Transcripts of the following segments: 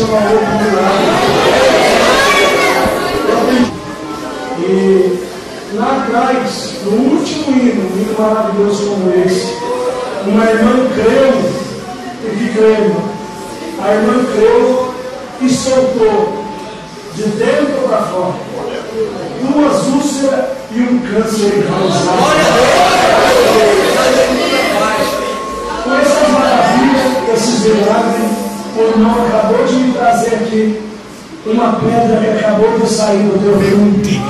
chamar outro milagre. E lá atrás, no último hino, um hino maravilhoso como esse, uma irmã creu e que creu. A irmã creu e soltou de dentro para fora 2 úlceras e um câncer enraizado. Com essas maravilhas, esses milagres, o irmão acabou de me trazer aqui uma pedra que acabou de sair do teu rio.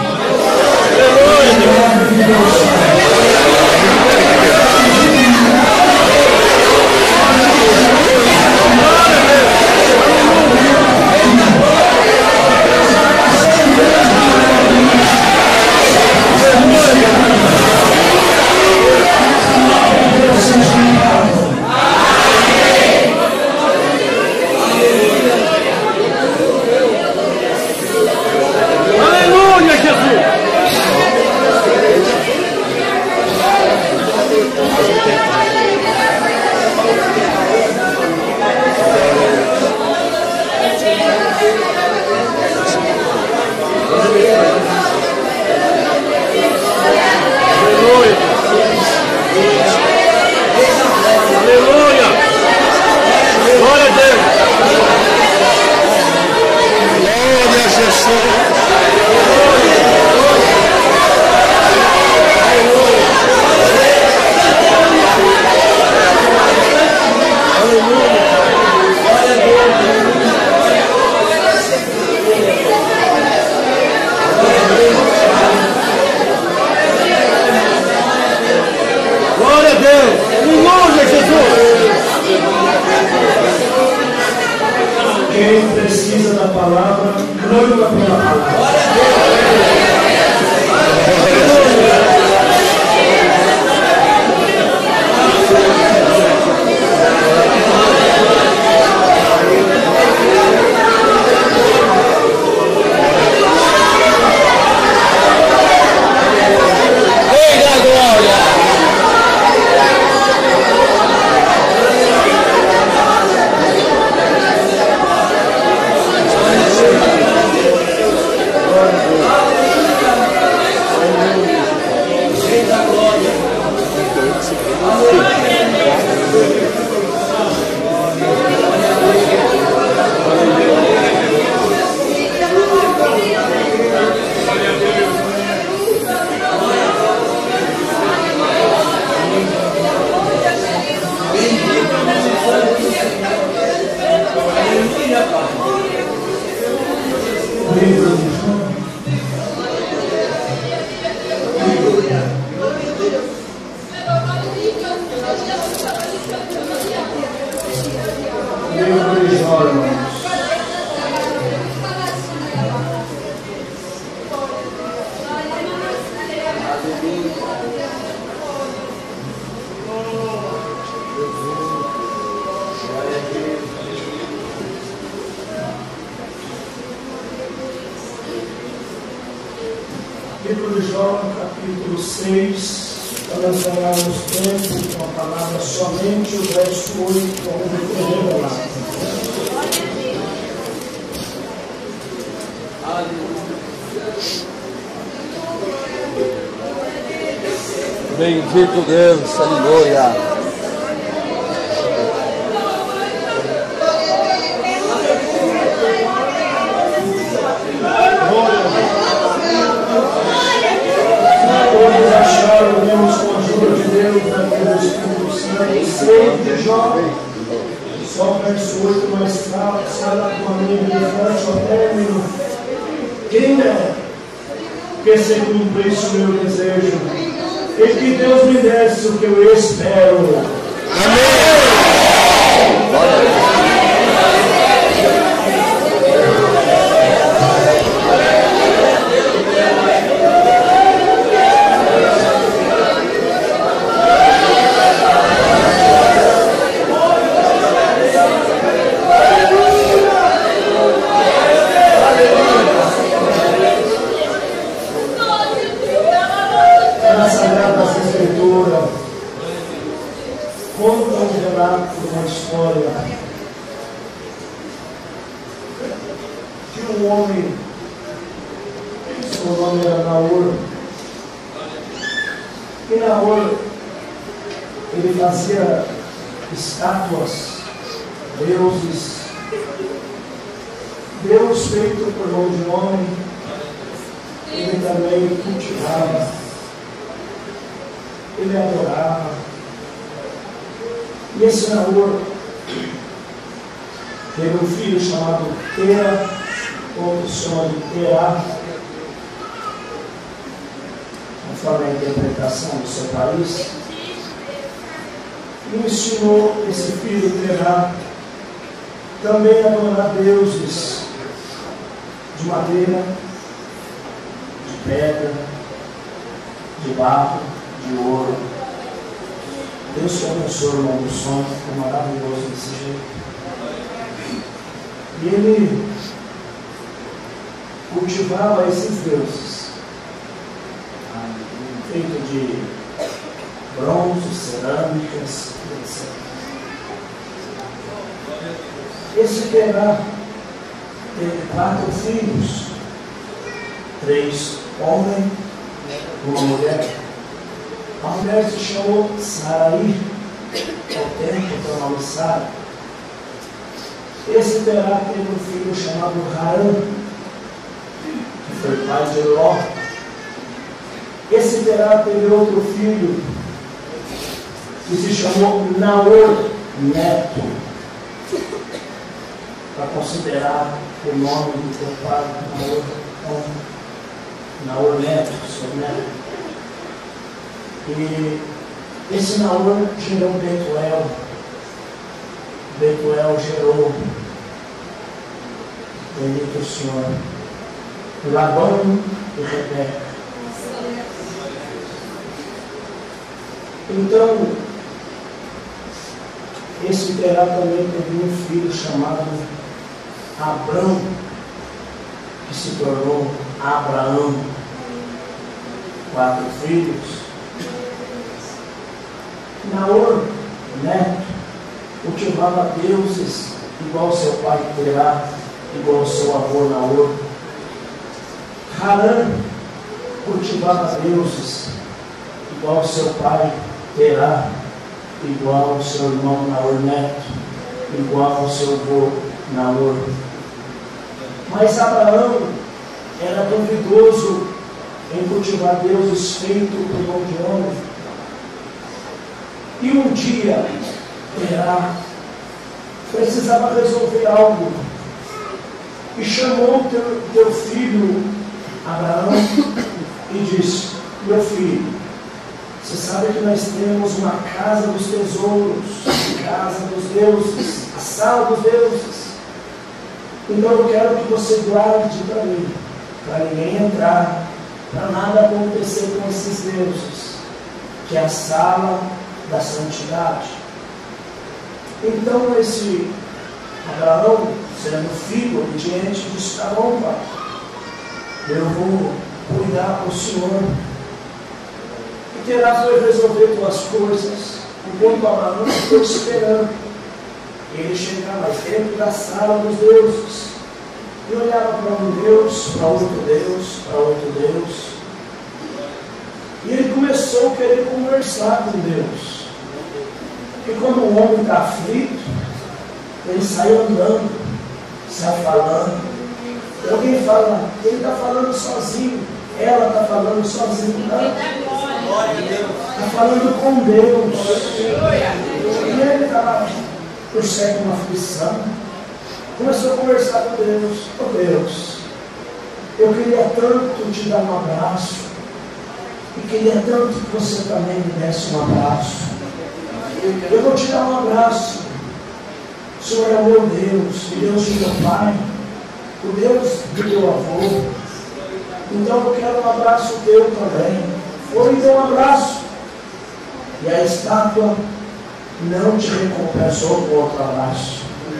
Quem precisa da palavra, clama pela palavra. Livro de Jó, capítulo 6, para nós ganharmos tempo com a palavra somente o verso 8, onde foi revelado. Bendito Deus, aleluia. Todos acharam, Deus, com a ajuda de Deus, do Espírito Santo, 6 de Jó, só o verso 8 mais fraco, será com a minha verdade ao término. Quem é que se cumprisse o meu desejo e que Deus me desse o que eu espero? Amém! Glória a Deus. Nas Sagradas Escrituras, contam de um homem, seu nome era Naor. E Naor, ele fazia estátuas, deuses, Deus feito por mão de homem, ele também cultivava, ele adorava. E esse Naor teve um filho chamado Tera, outro chama de Terá, conforme a interpretação do seu país, e ensinou esse filho Terá também a adorar deuses de madeira, de pedra, de barro, de ouro. Deus te abençoe, irmão do sonho, é maravilhoso desse jeito. E ele cultivava esses deuses, feito de bronze, cerâmicas, etc. Esse Terá teve 4 filhos, 3 homens e uma mulher. A mulher se chamou Sarai, ao tempo do nome Sara. Esse Terá teve um filho chamado Harã, que foi pai de Ló. Esse Terá teve outro filho, que se chamou Naor, neto, para considerar o nome do teu pai, Naor neto, seu neto. E esse Naor gerou Betuel. Betuel gerou, bendito o Senhor, Labão e Rebeca. Então, esse Terá também teve um filho chamado Abrão, que se tornou Abraão. 4 filhos. Naor, neto, cultivava deuses igual ao seu pai Terá, igual ao seu avô Naor. Harã cultivava deuses igual ao seu pai Terá, igual ao seu irmão Naor neto, igual ao seu avô Naor. Mas Abraão era duvidoso em cultivar deuses feitos por mão de homem. E um dia, Terá precisava resolver algo e chamou teu filho Abraão e disse: meu filho, você sabe que nós temos uma casa dos tesouros, casa dos deuses, a sala dos deuses. Então eu quero que você guarde para mim, para ninguém entrar, para nada acontecer com esses deuses, que é a sala da santidade. Então esse Abraão, sendo filho obediente, disse: tá bom, pai, eu vou cuidar para o Senhor. E Terá foi resolver tuas coisas, enquanto Abraão ficou esperando ele chegar mais dentro da sala dos deuses. E olhava para um Deus, para outro Deus, para outro Deus. E ele começou a querer conversar com Deus. E quando o homem está aflito, ele sai andando, sai falando. E alguém fala: ele está falando sozinho, ela está falando sozinha. Está falando com Deus. E ele estava por certo uma aflição. Começou a conversar com Deus. Oh Deus, eu queria tanto te dar um abraço, e queria tanto que você também me desse um abraço. Eu vou te dar um abraço. O Senhor é meu Deus, o Deus de meu pai, o Deus do meu avô. Então eu quero um abraço teu também. Foi e deu um abraço. E a estátua não te recompensou com outro abraço.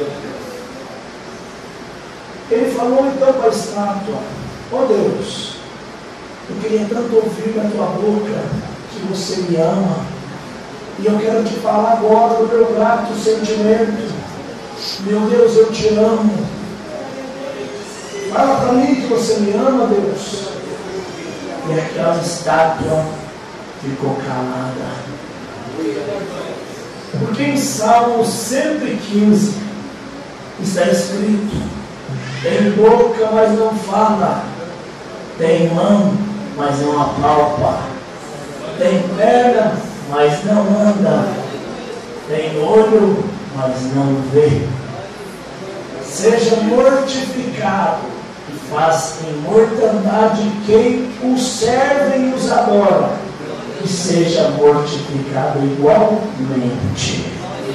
Ele falou então para a estátua: ó Deus, eu queria tanto ouvir da tua boca que você me ama. E eu quero te falar agora do meu grato sentimento. Meu Deus, eu te amo. Fala para mim que você me ama, Deus. E aquela estátua ficou calada. Porque em Salmo 115 está escrito: tem boca, mas não fala, tem mão, mas não apalpa, tem perna, mas não anda, tem olho, mas não vê. Seja mortificado e faz em mortandade quem o serve e os adora, e seja mortificado igualmente.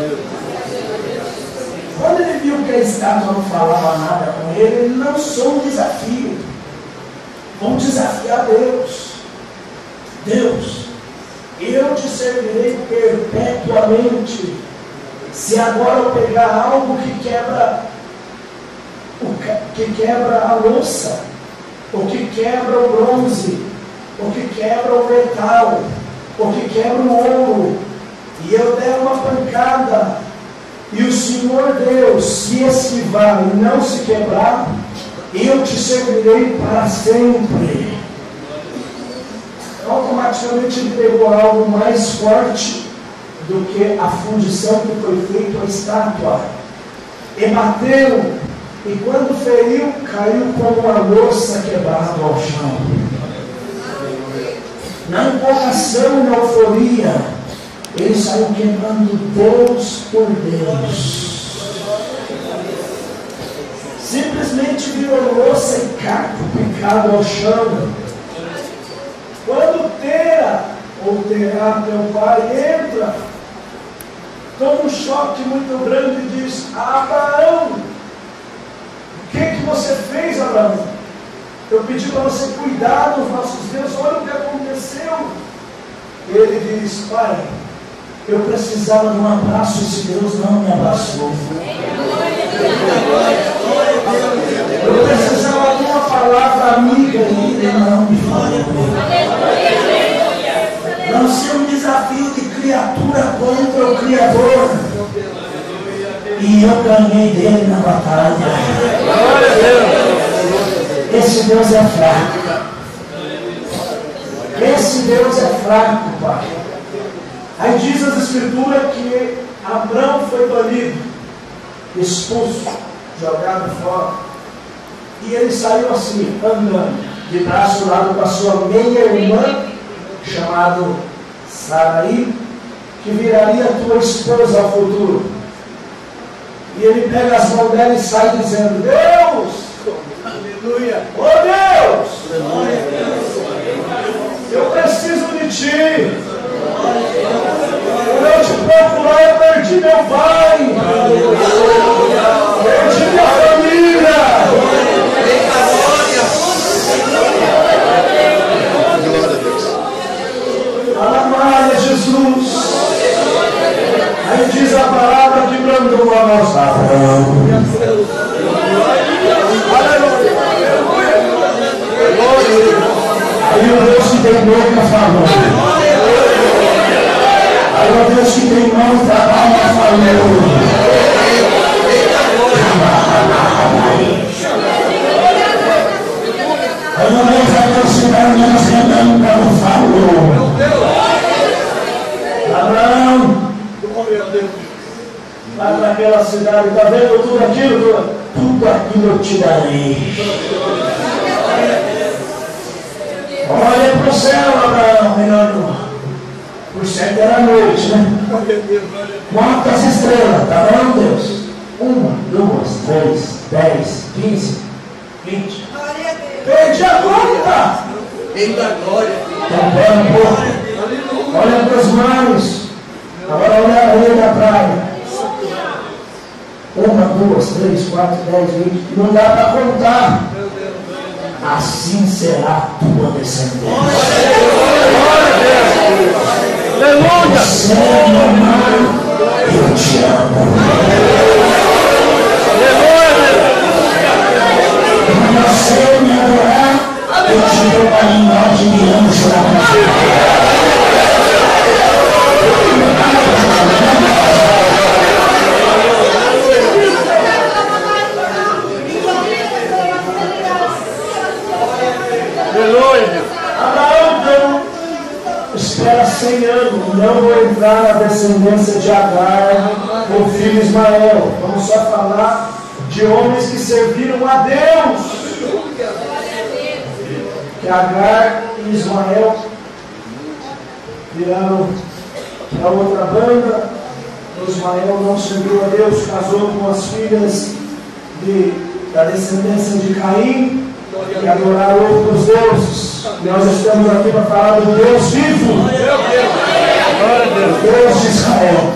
Quando ele viu que a estátua não falava nada com ele, ele lançou um desafio. Vamos desafiar Deus. Deus, eu te servirei perpetuamente. Se agora eu pegar algo que quebra a louça, ou que quebra o bronze, ou que quebra o metal, ou que quebra o ouro, e eu der uma pancada, e o Senhor Deus se esquivar e não se quebrar, eu te servirei para sempre. Automaticamente ele pegou algo mais forte do que a fundição que foi feita a estátua, e bateu, e quando feriu, caiu como uma louça quebrada ao chão. Na empolgação e na euforia, ele saiu quebrando Deus por Deus. Simplesmente virou louça e caco picado ao chão. Quando Tera, ou Terá, teu pai, entra, toma um choque muito grande e diz: Abraão, o que você fez, Abraão? Eu pedi para você cuidar dos nossos deuses, olha o que aconteceu. Ele diz: pai, eu precisava de um abraço, esse Deus não me abraçou. Eu precisava de uma palavra amiga e ele não me falou. Lancei um desafio de criatura contra o Criador, e eu ganhei dele na batalha. Esse Deus é fraco. Esse Deus é fraco, pai. Aí diz as Escrituras que Abraão foi banido, expulso, jogado fora. E ele saiu assim, andando, de braço dado com a sua meia-irmã, chamado Sarai, que viraria tua esposa ao futuro. E ele pega as mãos dela e sai dizendo: Deus! Aleluia! Oh Deus! Eu preciso de ti. Quando eu te procurar, eu perdi meu pai. Perdi minha família. Alamária, Jesus. Aí diz a palavra que brandou a nossa Abraão. Aí o Deus que tem boca falou. Aí o Deus que tem mão trabalha falou. Aí o Deus falou. Abraão, vai para aquela cidade, está vendo tudo aquilo? Tudo aquilo eu te darei. Olha para o céu, Abraão, menino. Por certo era noite, né? Conta as estrelas, tá vendo, Deus? 1, 2, 3, 10, 15, 20. Perdi a conta! Eita glória! Então, um pouco. Olha para os mares. Agora olha a areia da praia. 1, 2, 3, 4, 10, 20. Não dá para contar. Assim será a tua descendência. Aleluia! Você me amar, eu te amo. Quando você me adorar, eu te dou a linguagem de anjo da minha. não vou entrar na descendência de Agar, o filho Ismael. Vamos só falar de homens que serviram a Deus. Que Agar e Ismael viraram para outra banda. Ismael não serviu a Deus, casou com as filhas da descendência de Caim e adoraram outros deuses. Nós estamos aqui para falar do Deus vivo, Deus de Israel.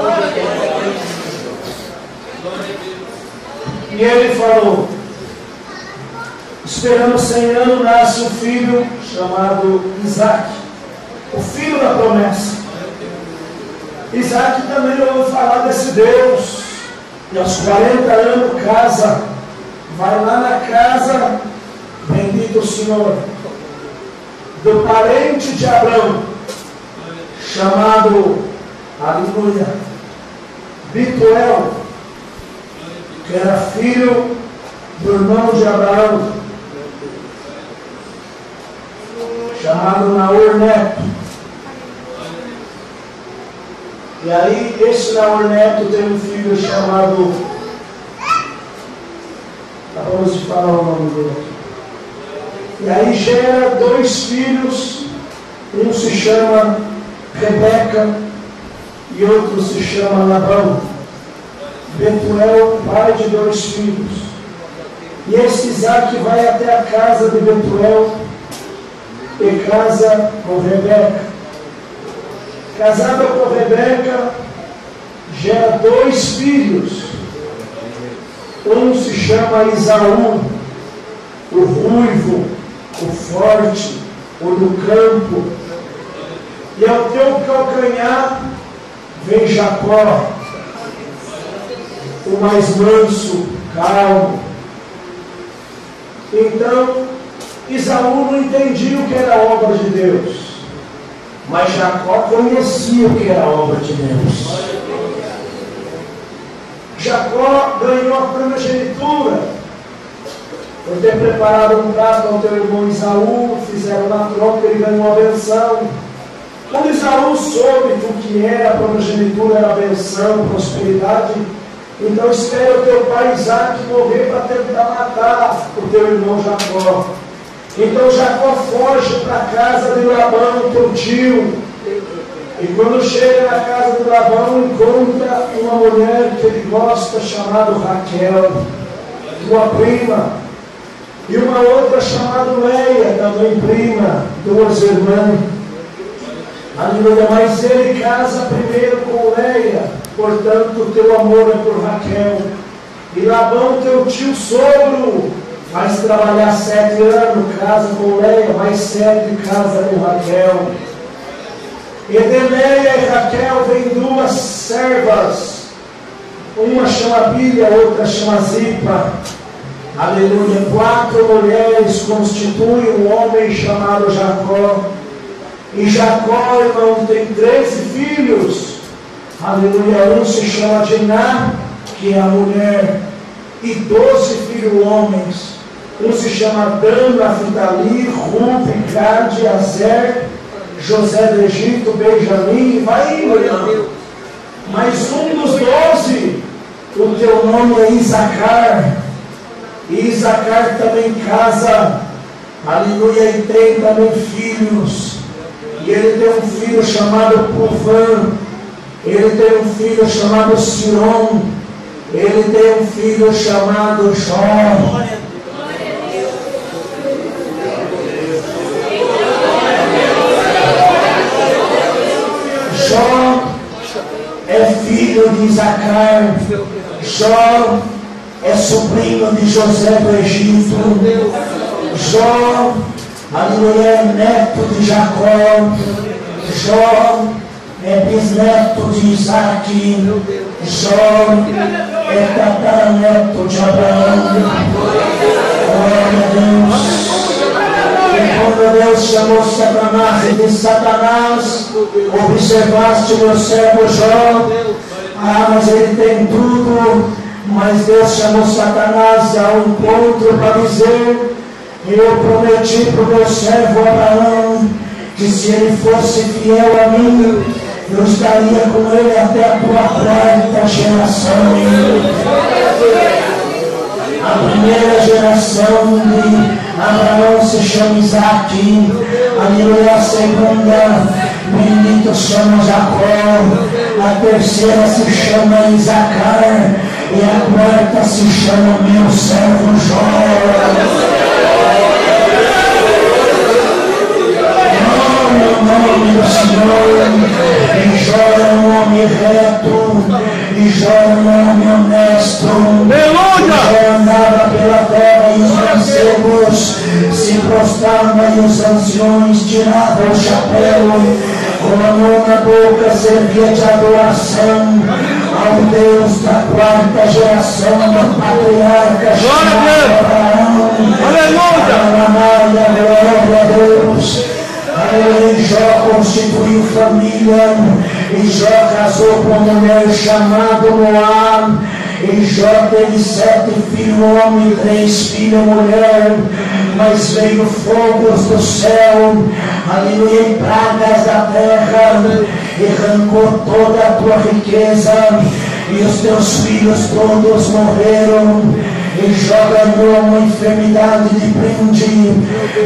E ele falou: esperando 100 anos, nasce um filho chamado Isaac, o filho da promessa. Isaac também ouviu falar desse Deus, e aos 40 anos casa, vai lá na casa, bendito o Senhor, do parente de Abraão, chamado, aleluia, Betuel, que era filho do irmão de Abraão, chamado Naor Neto. E aí, esse Naor Neto tem um filho chamado, acabamos de falar o nome dele. E aí gera 2 filhos, um se chama Rebeca e outro se chama Labão. Betuel, pai de 2 filhos. E esse Isaac vai até a casa de Betuel e casa com Rebeca. Casada com Rebeca, gera 2 filhos. Um se chama Esaú, o ruivo, o forte, o do campo. E ao teu calcanhar vem Jacó, o mais manso, calmo. Então, Esaú não entendia o que era a obra de Deus, mas Jacó conhecia o que era a obra de Deus. Jacó ganhou a primogenitura por ter preparado um prato ao teu irmão Esaú, fizeram na troca, ele ganhou a benção. Quando Esaú soube o que era a primogenitura, era a benção, prosperidade, então espera o teu pai Isaac morrer para tentar matar o teu irmão Jacó. Então Jacó foge para a casa de Labão, teu tio. E quando chega na casa de Labão, encontra uma mulher que ele gosta, chamada Raquel, tua prima. E uma outra chamada Leia, também prima, 2 irmãs. Aleluia, mas ele casa primeiro com Leia, portanto o teu amor é por Raquel. E Labão, teu tio sogro, faz trabalhar 7 anos, casa com Leia, mais 7 casa com Raquel. E de Leia e Raquel vem 2 servas, uma chama Bília, outra chama Zipa. Aleluia, 4 mulheres constituem um homem chamado Jacó. E Jacó, irmão, tem 13 filhos. Aleluia, um se chama Diná, que é a mulher, e 12 filhos homens. Um se chama Dan, Naphtali, Ruben, Gad, Azer, José do Egito, Benjamim, vai indo, irmão. Mas um dos 12, o teu nome é Isacar. E Isacar também casa, aleluia, e tem também filhos. E ele tem um filho chamado Puvã, ele tem um filho chamado Siron, ele tem um filho chamado Jó. Jó é filho de Isacar, Jó é sobrinho de José do Egito, Jó, aleluia, é neto de Jacó, Jó é bisneto de Isaac, Jó é tataraneto de Abraão. Glória a Deus. E quando Deus chamou Satanás e disse: Satanás, observaste meu servo Jó? Ah, mas ele tem tudo. Mas Deus chamou Satanás a um encontro para dizer: eu prometi para o meu servo Abraão que se ele fosse fiel a mim, eu estaria com ele até a tua quarta geração. A primeira geração de Abraão se chama Isaac, aleluia. A segunda, bendito chama Jacó, a terceira se chama Isacar, e a quarta se chama meu servo Jó. No nome do Senhor, e Jó é um homem reto, e Jó é um homem honesto, e Jó andava pela terra e os mancebos se prostravam e os anciões tiravam o chapéu, com a mão na boca servia de adoração ao Deus da quarta geração do patriarca chamado Abraão. Aleluia! Glória a Deus! Aleluia! Jó constituiu família, e Jó casou com uma mulher chamada Moab, e Jó teve 7 filhos homem e 3 filhas mulher, mas veio fogos do céu, aleluia, e pragas da terra, e arrancou toda a tua riqueza, e os teus filhos todos morreram. E Jó ganhou uma enfermidade de brinde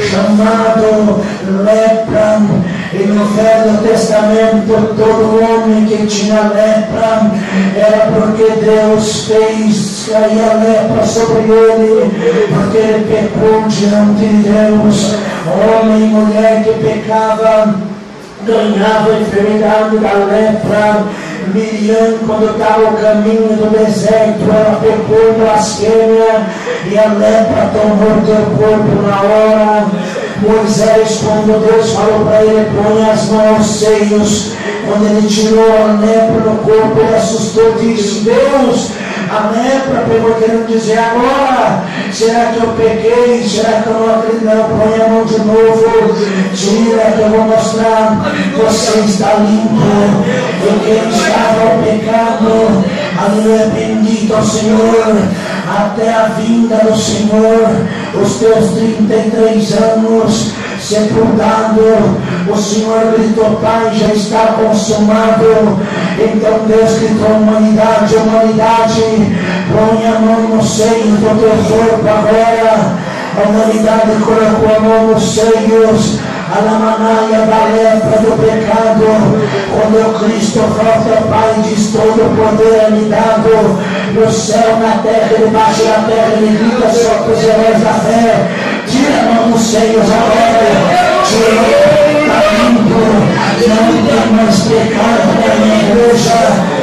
chamado lepra. E no Velho Testamento todo homem que tinha lepra era porque Deus fez cair a lepra sobre ele, porque ele pecou diante de Deus. Homem e mulher que pecava ganhava a enfermidade da lepra. Miriam, quando estava no caminho do deserto, ela pecou blasfêmia e a lepra tomou teu corpo na hora. Moisés, quando Deus falou para ele, põe as mãos aos seios, quando ele tirou a lepra no corpo, ele assustou e disse: Deus, a lepra pegou, querendo dizer agora, será que eu pequei? Será que eu não acredito? Não, põe a mão de novo, tira que eu vou mostrar, você está limpo. E quem estava ao pecado, aleluia, bendito ao Senhor, até a vinda do Senhor, os teus 33 anos sepultado, o Senhor gritou: Pai, já está consumado. Então Deus gritou: humanidade, humanidade, põe a mão nos seios do teu corpo agora. A humanidade colocou a mão nos seios, a lamanaia da lepra do pecado. Quando o Cristo volta, Pai, diz: todo o poder é me dado no céu, na terra e debaixo da terra. Ele grita só para os heróis da fé: tira a mão dos seios agora, tira, está limpo, não tem mais pecado na minha igreja.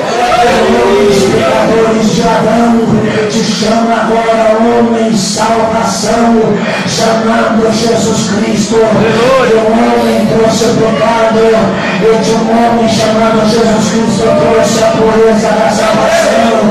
Os pecadores de Adão te chama agora, homem, salvação, chamando Jesus Cristo. De um homem trouxe o pecado, e de um homem chamado Jesus Cristo trouxe a pureza da salvação.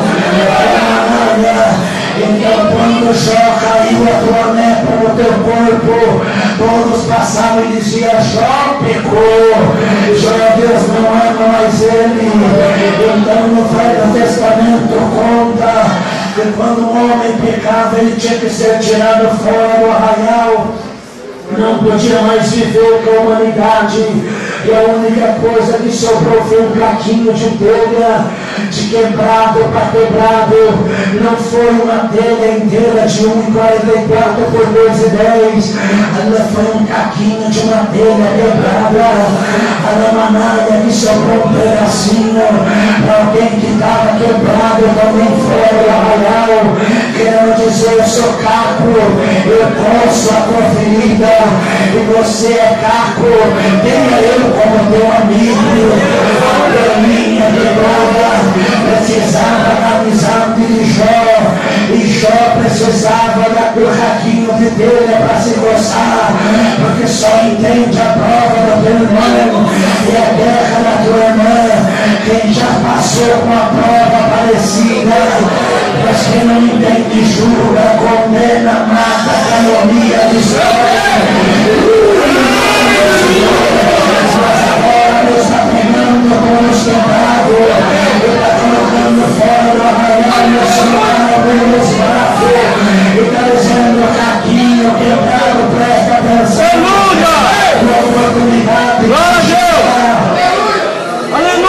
Então, quando Jó caiu a tua lepra no teu corpo, todos passavam e diziam: Jó pecou, Jó, Deus não ama mais ele. Então, no Velho Testamento conta que quando um homem pecava, ele tinha que ser tirado fora do arraial, não podia mais viver com a humanidade. E a única coisa que sobrou foi um caquinho de telha, de quebrado para quebrado. Não foi uma telha inteira de 1,44 por 2,10. Ela foi um caquinho de uma telha quebrada. A lamanaia que sobrou um pedacinho para alguém que estava quebrado também fora do arraial. Querendo dizer: eu sou caco, eu posso a tua ferida, e você é caco, tenha eu como teu amigo. A perninha quebrada precisava da amizade de Jó, e Jó precisava daquele raquinho de telha para se gozar, porque só entende a prova do teu irmão e a guerra da tua irmã quem já passou com a prova parecida. Mas quem não entende julga, condena, mata, calúnia, destrói. Mas agora Deus está pegando com os quebrados, Ele está colocando fora do arraial, no Senhor, nos braços, e está dizendo: caquinho quebrado, presta atenção. Aleluia! Uma oportunidade de chegar. Aleluia!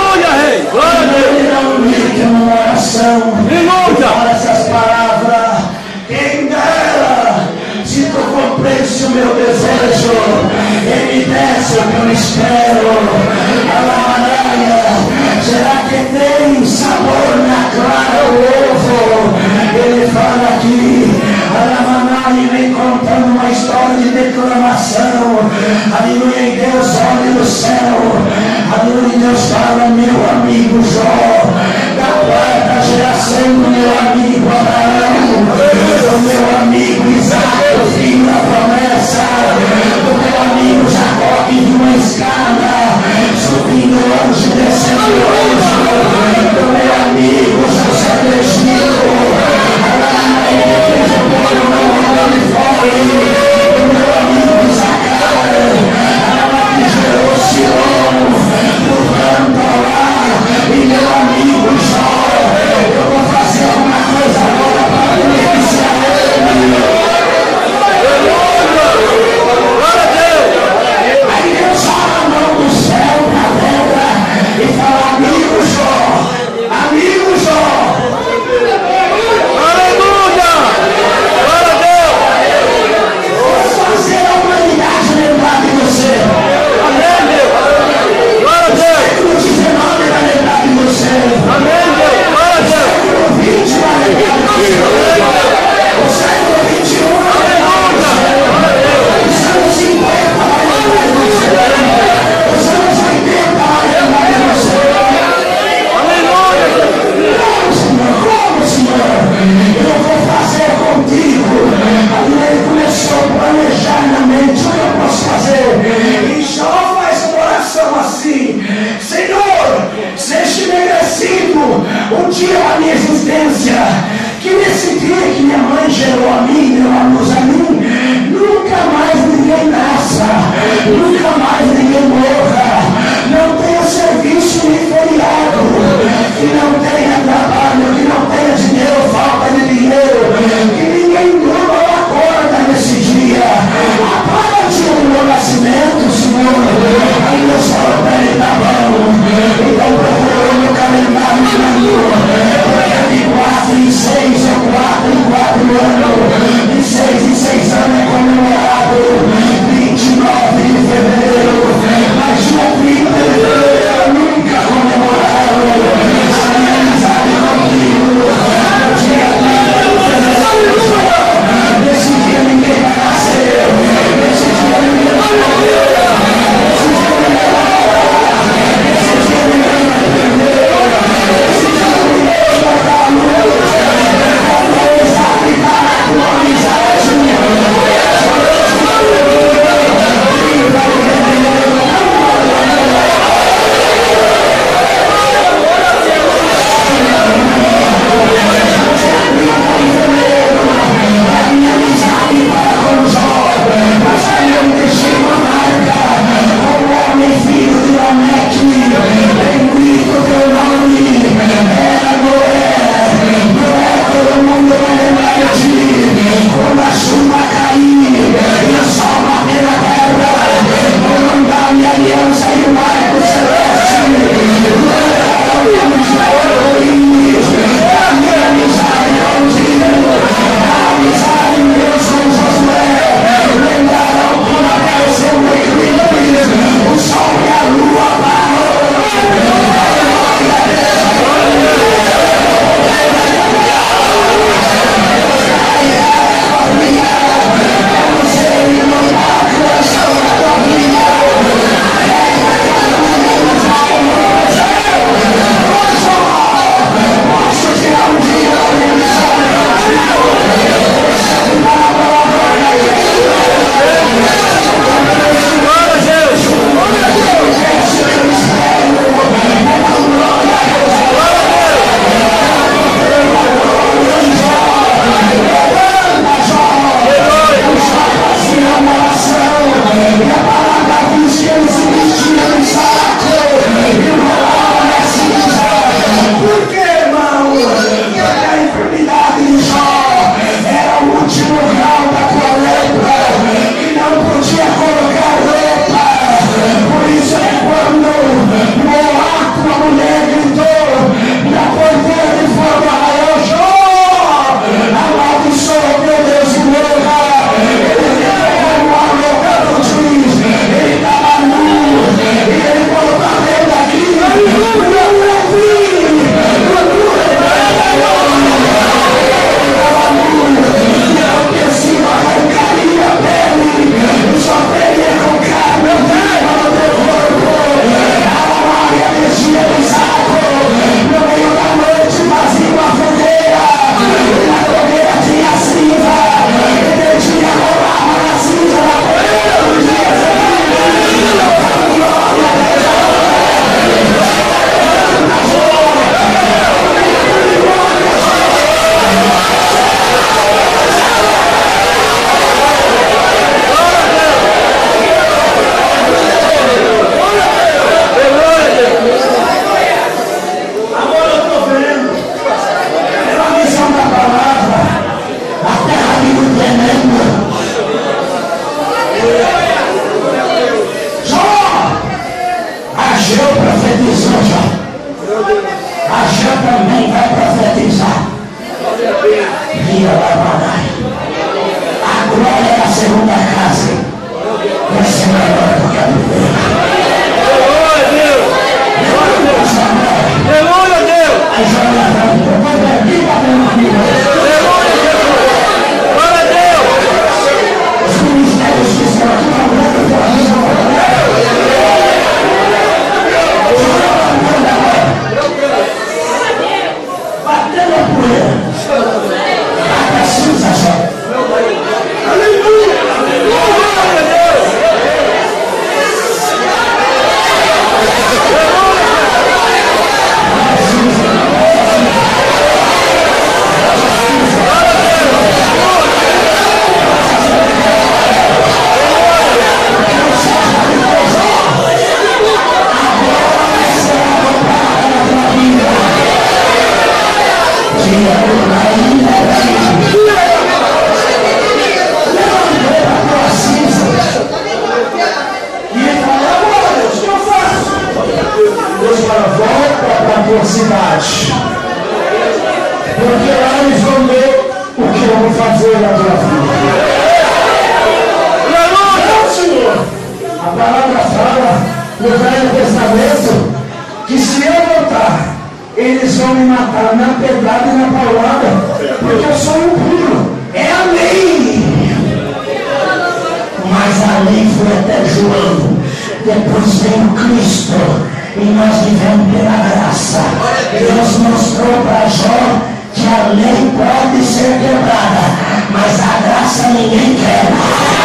que eu espero. Alamanaya. Será que tem sabor na clara o ovo? Ele fala aqui, Alamanaya, vem contando uma história de declamação. Aleluia, em Deus olha no céu. Aleluia, Deus fala, meu amigo Jó, da quarta geração do meu amigo Abraão, do meu amigo Isaac, o filho da promessa, do meu amigo Jacó, que viu uma escada, subindo anjo, descendo anjo, do meu amigo José do Egito, ele fez o povo não andar de fome, do meu amigo Zacar, que gerou Sion, do canto lá, e meu amigo Jó, eu vou fazer uma coisa agora para beneficiar ele. Aí Deus fala a mão do céu na terra e fala, amigo Jó, amigo Jó. Aleluia! Glória a Deus! Vou fazer a humanidade lembrar de você. Amém, Deus! Glória a O Deus! século XIX vai lembrar de você. Amém, Deus! Glória a O Deus! século XX vai lembrar de você. O século XXI vai lembrar de você. Os anos 50 vai lembrar de você. Os anos 80 vai lembrar de você. Aleluia! Como, Senhor? Eu vou fazer contigo. Ali ele começou a planejar na mente o que eu posso fazer. E Jó faz uma oração assim: Senhor, seja merecido o dia da minha existência. Que nesse dia que minha mãe gerou a mim, deu a luz a mim, nunca mais ninguém nasça, nunca mais ninguém morra, não tenha serviço nem feriado, que não tenha trabalho, que não tenha dinheiro, falta de dinheiro, que ninguém durma ou acorda nesse dia. Apaga o dia do meu nascimento, Senhor. Aí Deus falou para ele, tá bom. Então procurou no calendário de ano, porque de 4 em 6 ou 4 em 4 anos, de 6 em 6 anos é comemorado 29 de fevereiro, mas dia 30 de fevereiro nunca comemoraram. A minha amizade contigo, no dia 30 de fevereiro, nesse dia ninguém vai nascer, nesse dia ninguém vai morrer, nesse dia ninguém vai morar, nesse dia ninguém vai perder, nesse dia ninguém vai dar a luz. Vamos aplicar a tua amizade. porque eu sou impuro. É a lei. Mas a lei foi até João. Depois veio Cristo. E nós vivemos pela graça. Deus mostrou para Jó que a lei pode ser quebrada, mas a graça ninguém quebra.